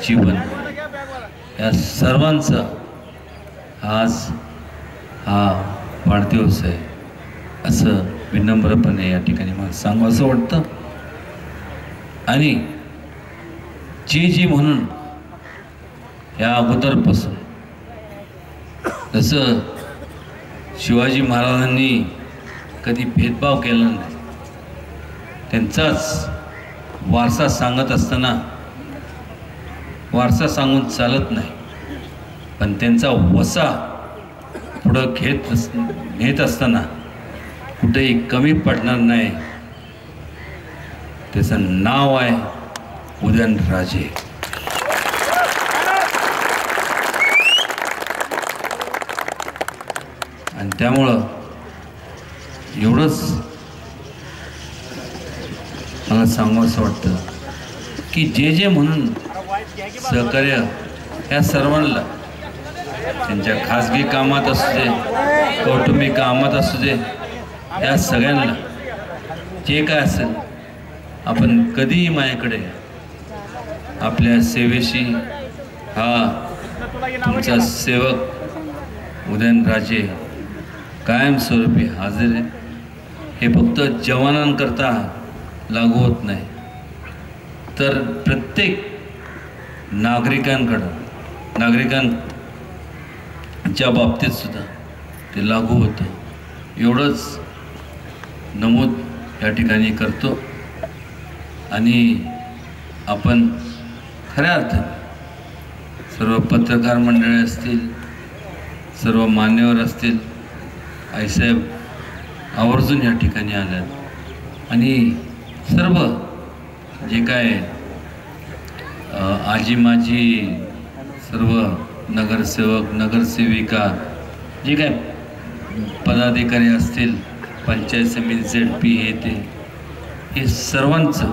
जीवन या सर्वांचा आज हा वाढदिवस आहे असं विनम्रपणे या ठिकाणी मला सांगू असं वाटतं. आणि जी म्हणून या अगोदरपासून जसं शिवाजी महाराजांनी कधी भेदभाव केला नाही, त्यांचाच वारसा सांगत असताना वारसा सांगून चालत नाही, पण त्यांचा वसा पुढं घेत असताना कुठेही कमी पडणार नाही. त्याचं नाव आहे उदयनराजे. आणि त्यामुळं एवढंच मला सांगू असं वाटतं की जे म्हणून सहकार्य या सर्वांना त्यांच्या खाजगी कामात असू दे, कौटुंबिक कामात असू दे, या सगळ्यांना जे काय असेल आपण कधीही माझ्याकडे आपल्या सेवेशी हा तुमचा सेवक उदयनराजे कायमस्वरूपी हजर आहे. हे फक्त जवानांकरता लागू होत नाही, तर प्रत्येक नागरिकांच्या बाबतीत सुद्धा ते लागू होतं. एवढंच नमूद या ठिकाणी करतो. आणि आपण खऱ्या अर्थाने सर्व पत्रकार मंडळी असतील, सर्व मान्यवर असतील, आईसाहेब आवर्जून या ठिकाणी आल्यात आणि सर्व जे काय आजी माजी सर्व नगरसेवक नगरसेविका जे काय पदाधिकारी असतील, पंचायत समिती ZP हे सर्वांचं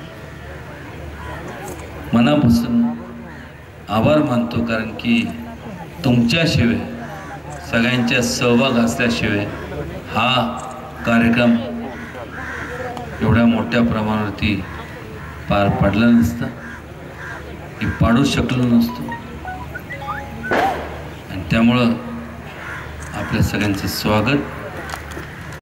मनापासून आभार मानतो. कारण की तुमच्याशिवाय सगळ्यांच्या सहभाग असल्याशिवाय हा कार्यक्रम एवढ्या मोठ्या प्रमाणावरती पार पडला नसता, हे पाडू शकलो नसतो. आणि त्यामुळं आपल्या सगळ्यांचं स्वागत.